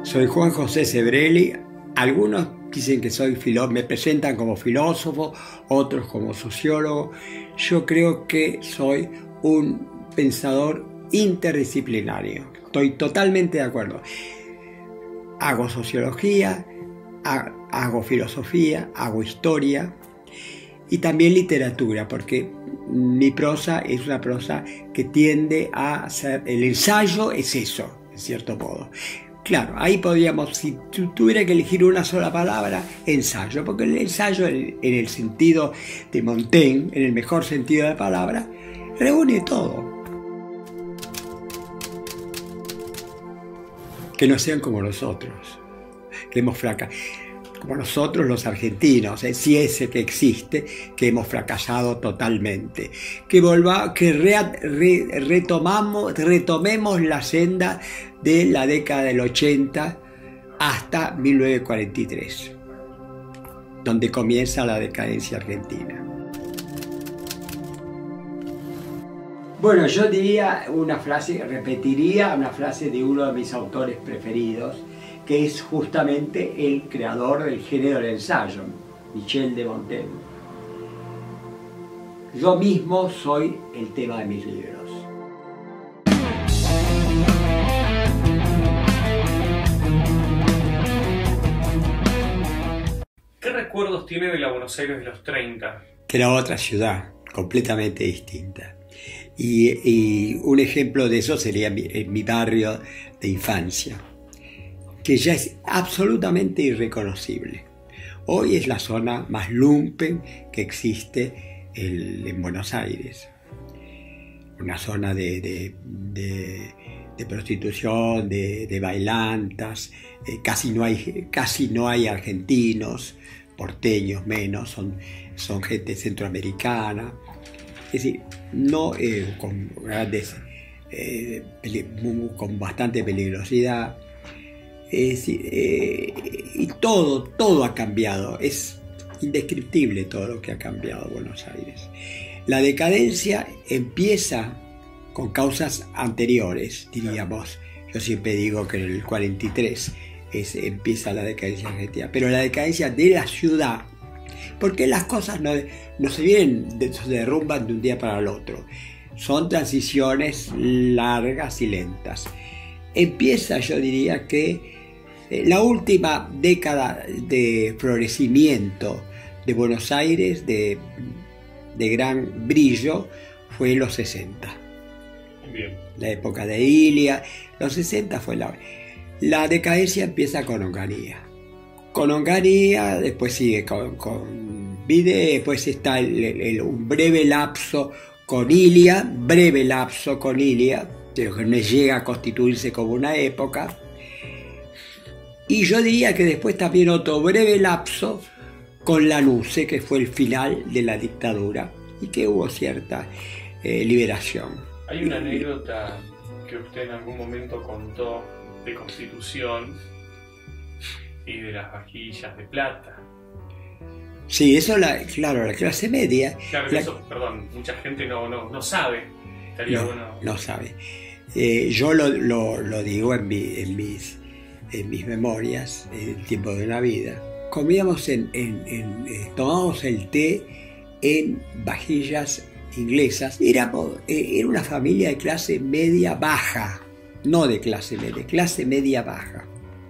Soy Juan José Sebrelli. Algunos dicen que me presentan como filósofo, otros como sociólogo. Yo creo que soy un pensador interdisciplinario. Estoy totalmente de acuerdo. Hago sociología, hago filosofía, hago historia y también literatura, porque mi prosa es una prosa que tiende a ser, el ensayo es eso, en cierto modo. Claro, ahí podríamos, si tuviera que elegir una sola palabra, ensayo, porque el ensayo en el sentido de Montaigne, en el mejor sentido de la palabra, reúne todo. Que no sean como nosotros, que hemos fracasado, como nosotros los argentinos, si ese que existe, que hemos fracasado totalmente, que retomemos la senda de la década del 80 hasta 1943, donde comienza la decadencia argentina. Bueno, yo repetiría una frase de uno de mis autores preferidos, que es justamente el creador del género del ensayo, Michel de Montaigne. Yo mismo soy el tema de mis libros. ¿Qué recuerdos tiene de la Buenos Aires de los 30? Que era otra ciudad, completamente distinta. Y un ejemplo de eso sería mi barrio de infancia, que ya es absolutamente irreconocible. Hoy es la zona más lumpen que existe en Buenos Aires. Una zona de prostitución, de bailantas, casi no hay argentinos, porteños menos, son gente centroamericana. Es decir, no con bastante peligrosidad. Y todo ha cambiado. Es indescriptible todo lo que ha cambiado Buenos Aires. La decadencia empieza con causas anteriores, diríamos. Yo siempre digo que en el 43 empieza la decadencia argentina, pero la decadencia de la ciudad, porque las cosas no se derrumban de un día para el otro, son transiciones largas y lentas. Empieza, yo diría que la última década de florecimiento de Buenos Aires, de gran brillo, fue en los 60. Bien. La época de Ilia, los 60 fue la decadencia empieza con Onganía. Con Onganía, después sigue con Vide, después está un breve lapso con Ilia, pero que no llega a constituirse como una época. Y yo diría que después también otro breve lapso con Lanusse, que fue el final de la dictadura y que hubo cierta liberación. Hay una anécdota que usted en algún momento contó de Constitución y de las vajillas de plata. Sí, eso, claro, la clase media. Claro, eso, perdón, mucha gente no sabe. Estaría bueno. No sabe. Yo lo digo en mis memorias, el tiempo de una vida. Comíamos tomábamos el té en vajillas inglesas. Era una familia de clase media baja, no de clase media baja.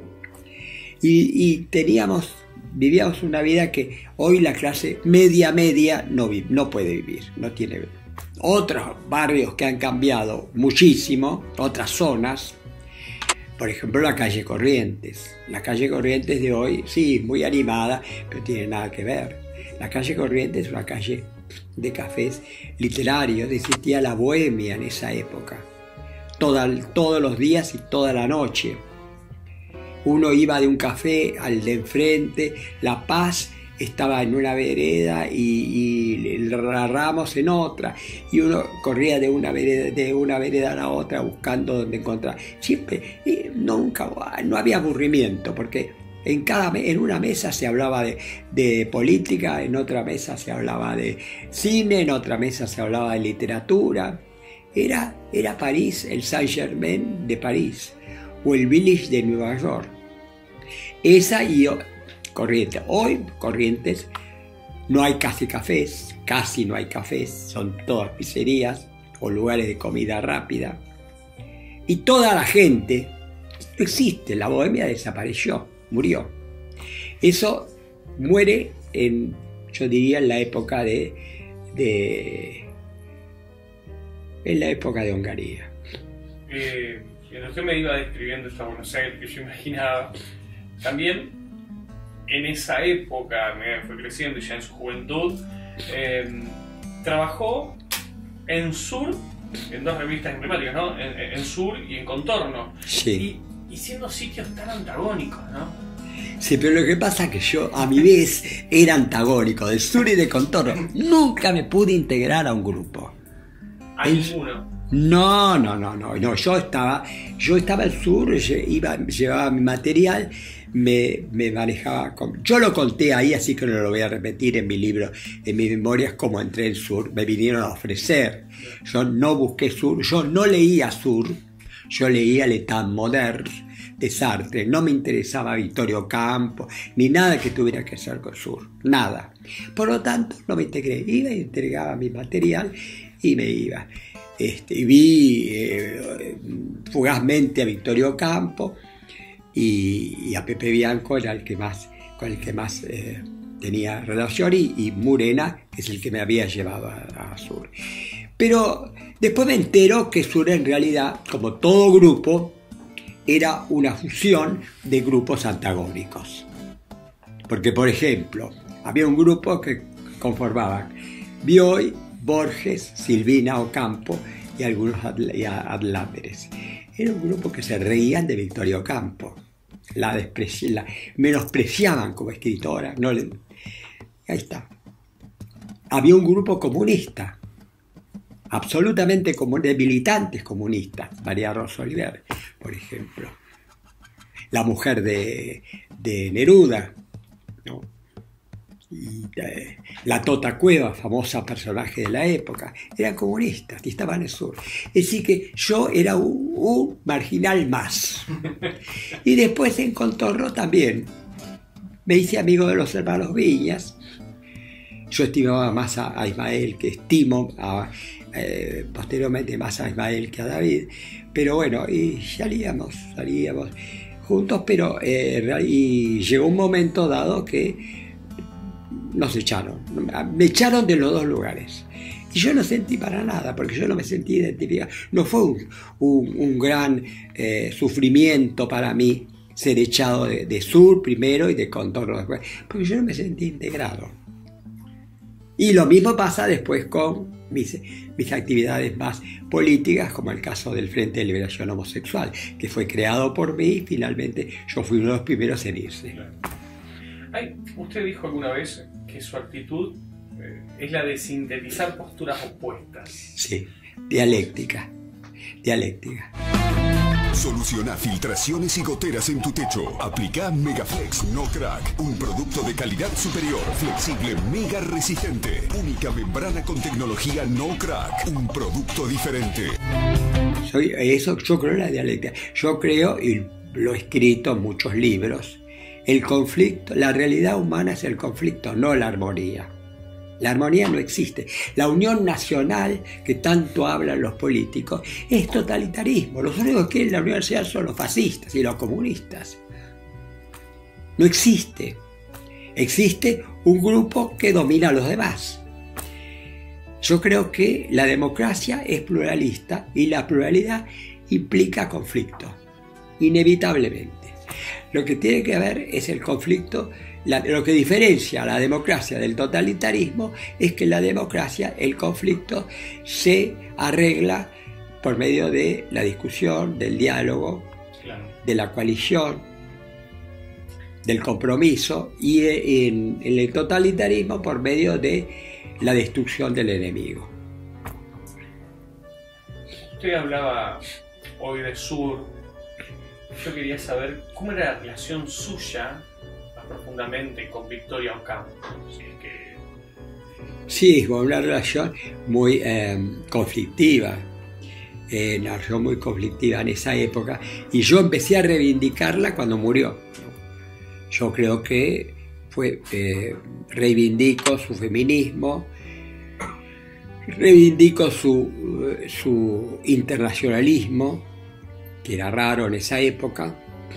Y vivíamos una vida que hoy la clase media no puede vivir, no tiene. Otros barrios que han cambiado muchísimo, otras zonas, por ejemplo la calle Corrientes. La calle Corrientes de hoy, sí, muy animada, pero tiene nada que ver. La calle Corrientes es una calle de cafés literarios, existía la bohemia en esa época, todos los días y toda la noche. Uno iba de un café al de enfrente, La Paz estaba en una vereda y la Ramos en otra, y uno corría de una vereda a la otra buscando donde encontrar. Siempre, nunca, no había aburrimiento, porque en una mesa se hablaba de política, en otra mesa se hablaba de cine, en otra mesa se hablaba de literatura. Era París, el Saint-Germain de París, o el Village de Nueva York. Esa y Corrientes. Hoy, Corrientes, no hay casi no hay cafés, son todas pizzerías o lugares de comida rápida. Y toda la gente, no existe, la bohemia desapareció, murió. Eso muere yo diría, en la época en la época de Hungaria. Mientras usted me iba describiendo esta Buenos Aires que yo imaginaba, también en esa época, me fue creciendo y ya en su juventud, trabajó en Sur, en dos revistas emblemáticas, ¿no? En Sur y en Contorno. Sí. Y siendo sitios tan antagónicos, ¿no? Sí, pero lo que pasa es que yo a mi vez era antagónico de Sur y de Contorno. Nunca me pude integrar a un grupo. ¿A ninguno? No. Yo estaba al Sur, llevaba mi material, me manejaba. Yo lo conté ahí, así que no lo voy a repetir en mi libro, en mis memorias, cómo entré en Sur. Me vinieron a ofrecer. Yo no busqué Sur, yo no leía Sur, yo leía l'État moderne de Sartre. No me interesaba Vittorio Campo, ni nada que tuviera que hacer con Sur, nada. Por lo tanto, no me integré. Iba y entregaba mi material y me iba. Vi fugazmente a Vittorio Campo y a Pepe Bianco, era con el que más tenía relación, y Murena, que es el que me había llevado a Sur. Pero después me entero que Sur en realidad, como todo grupo, era una fusión de grupos antagónicos. Porque, por ejemplo, había un grupo que conformaban Bioy, Borges, Silvina Ocampo y algunos adláteres. Era un grupo que se reían de Vittorio Campo, la menospreciaban como escritora. Ahí está. Había un grupo comunista, absolutamente de militantes comunistas, María Rosa Oliver, por ejemplo, la mujer de Neruda, ¿no? Y la Tota Cueva, famosa personaje de la época, eran comunistas y estaban en el Sur. Es decir que yo era un marginal más. Y después en Contorno también me hice amigo de los hermanos Viñas. Yo estimaba más a Ismael, que estimo posteriormente más a Ismael que a David, pero bueno, y salíamos juntos, pero y llegó un momento dado que nos echaron, me echaron de los dos lugares. Y yo no sentí para nada, porque yo no me sentí identificado. No fue un gran sufrimiento para mí ser echado de Sur primero y de Contorno después, porque yo no me sentí integrado. Y lo mismo pasa después con mis actividades más políticas, como el caso del Frente de Liberación Homosexual, que fue creado por mí y finalmente yo fui uno de los primeros en irse. Usted dijo alguna vez que su actitud es la de sintetizar posturas opuestas. Sí, dialéctica. Soluciona filtraciones y goteras en tu techo. Aplica Megaflex No Crack, un producto de calidad superior, flexible, mega resistente. Única membrana con tecnología No Crack, un producto diferente. Yo creo en la dialéctica. Yo creo, y lo he escrito en muchos libros, el conflicto, la realidad humana es el conflicto, no la armonía. La armonía no existe. La unión nacional, que tanto hablan los políticos, es totalitarismo. Los únicos que quieren la unión nacional son los fascistas y los comunistas. No existe. Existe un grupo que domina a los demás. Yo creo que la democracia es pluralista y la pluralidad implica conflicto, inevitablemente. Lo que tiene que haber es el conflicto. Lo que diferencia a la democracia del totalitarismo es que en la democracia el conflicto se arregla por medio de la discusión, del diálogo, claro, de la coalición, del compromiso, y en el totalitarismo por medio de la destrucción del enemigo. Usted hablaba hoy de Sur. Yo quería saber cómo era la relación suya profundamente con Vittorio Ocampo. Sí, fue una relación muy conflictiva, muy conflictiva en esa época, y yo empecé a reivindicarla cuando murió. Yo creo que reivindico su feminismo, reivindico su internacionalismo, que era raro en esa época,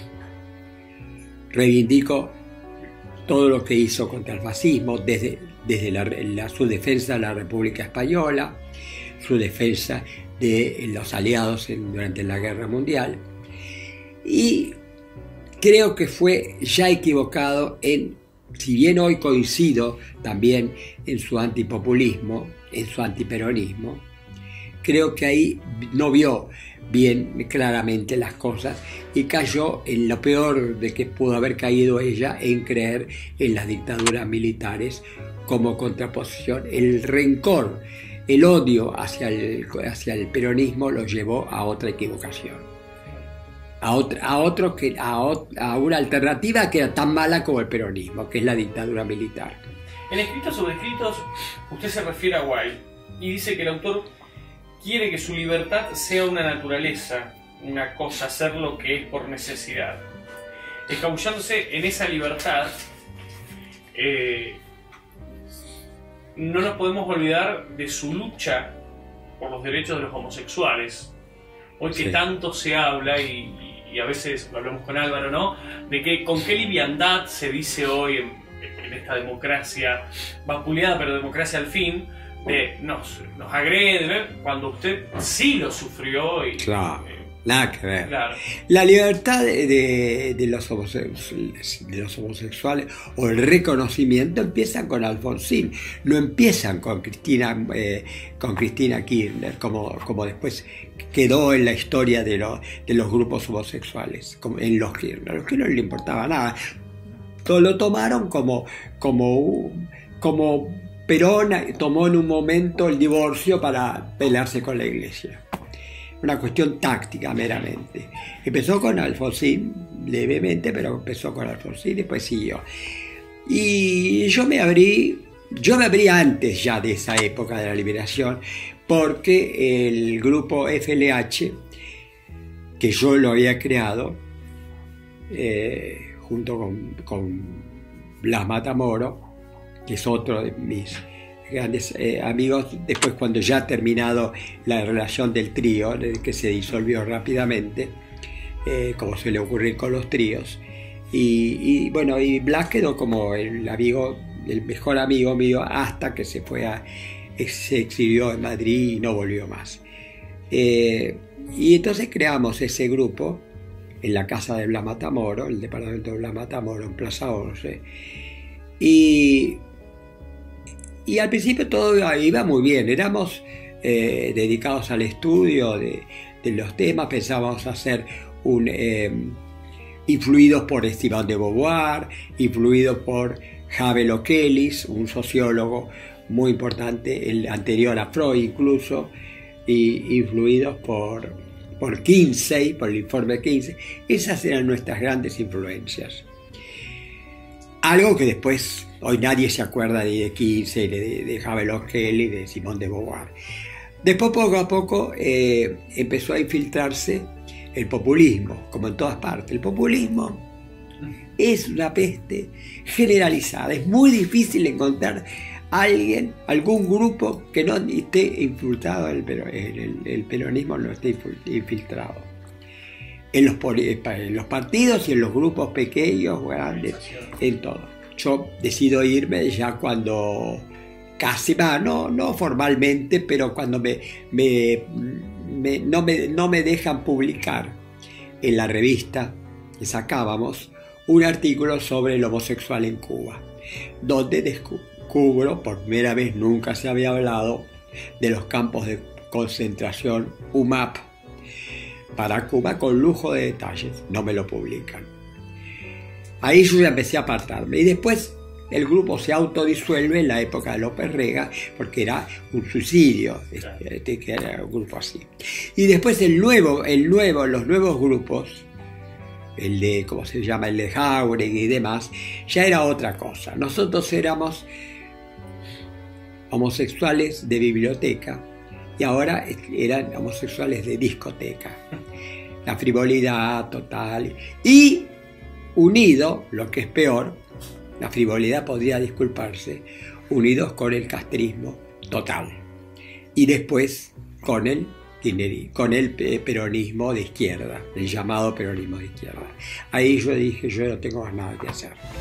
reivindico todo lo que hizo contra el fascismo, desde su defensa de la República Española, su defensa de los aliados durante la Guerra Mundial. Y creo que fue ya equivocado si bien hoy coincido también en su antipopulismo, en su antiperonismo, creo que ahí no vio bien claramente las cosas y cayó en lo peor de que pudo haber caído ella, en creer en las dictaduras militares como contraposición. El rencor, el odio hacia el peronismo lo llevó a otra equivocación, a una alternativa que era tan mala como el peronismo, que es la dictadura militar. En Escritos sobre Escritos, usted se refiere a Wilde y dice que el autor quiere que su libertad sea una naturaleza, una cosa, hacer lo que es por necesidad. Escabullándose en esa libertad, no nos podemos olvidar de su lucha por los derechos de los homosexuales. Hoy que tanto se habla, y a veces lo hablamos con Álvaro, ¿no? De que con qué liviandad se dice hoy en esta democracia, vapuleada pero democracia al fin, nos agrede, cuando usted sí lo sufrió y... Claro, nada que ver. Claro. La libertad de los homosexuales o el reconocimiento empiezan con Alfonsín, no empiezan con Cristina Kirchner, como después quedó en la historia de los grupos homosexuales, a los que no le importaba nada. Todo lo tomaron como Perón tomó en un momento el divorcio para pelearse con la Iglesia. Una cuestión táctica meramente. Empezó con Alfonsín, levemente, pero empezó con Alfonsín y después siguió. Y yo me abrí antes ya de esa época de la liberación, porque el grupo FLH, que yo lo había creado, junto con Blas Matamoro, que es otro de mis grandes amigos, después cuando ya ha terminado la relación del trío, que se disolvió rápidamente, como suele ocurrir con los tríos, y Blas quedó como el mejor amigo mío hasta que se exilió en Madrid y no volvió más. Y entonces creamos ese grupo en la casa de Blas Matamoro, el departamento de Blas Matamoro, en Plaza 11, y al principio todo iba muy bien, éramos dedicados al estudio de los temas, pensábamos hacer influidos por Simone de Beauvoir, influidos por Havel O'Kelly, un sociólogo muy importante, el anterior a Freud incluso, y influidos por Kinsey, por el informe Kinsey. Esas eran nuestras grandes influencias. Algo que después, hoy nadie se acuerda ni de Kinsey, de Havel O'Kelly, de Simone de Beauvoir. Después, poco a poco, empezó a infiltrarse el populismo, como en todas partes. El populismo es una peste generalizada. Es muy difícil encontrar algún grupo que no esté infiltrado, el peronismo no esté infiltrado. En los partidos y en los grupos pequeños, grandes, en todo. Yo decido irme ya cuando casi, no formalmente, pero cuando no me dejan publicar en la revista que sacábamos un artículo sobre el homosexual en Cuba, donde descubro, por primera vez nunca se había hablado de los campos de concentración UMAP para Cuba, con lujo de detalles. No me lo publican. Ahí yo ya empecé a apartarme, y después el grupo se autodisuelve en la época de López Rega, porque era un suicidio, que era un grupo así. Y después los nuevos grupos, el de, ¿cómo se llama?, el de Jáuregui y demás, ya era otra cosa. Nosotros éramos homosexuales de biblioteca y ahora eran homosexuales de discoteca. La frivolidad total y unido, lo que es peor, la frivolidad podría disculparse, unidos con el castrismo total. Y después con el peronismo de izquierda, el llamado peronismo de izquierda. Ahí yo dije, yo no tengo más nada que hacer.